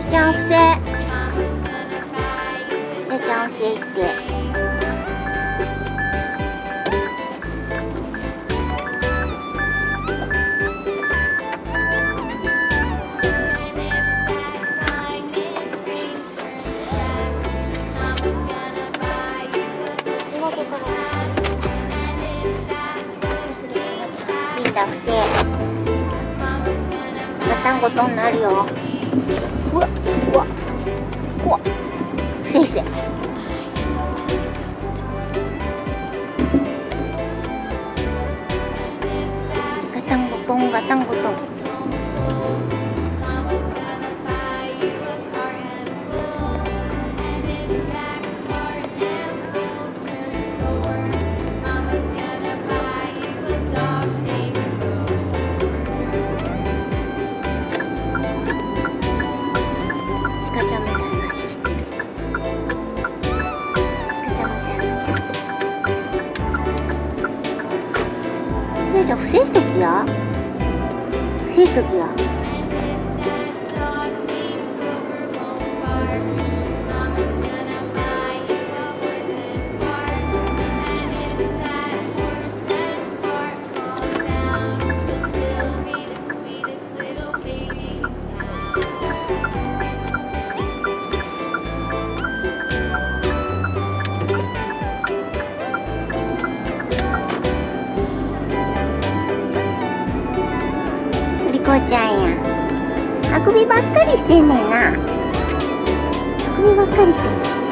ちゃん伏せ。れいちゃん伏せ行って。リンダ伏せ。ガタンゴトンなるよ。うわ、うわ、うわ。伏せ伏せ。ガタンゴトン、ガタンゴトン。じゃあ伏せしときや。伏せしときや。こうちゃんや。あくびばっかりしてんねんな。あくびばっかりしてんねん。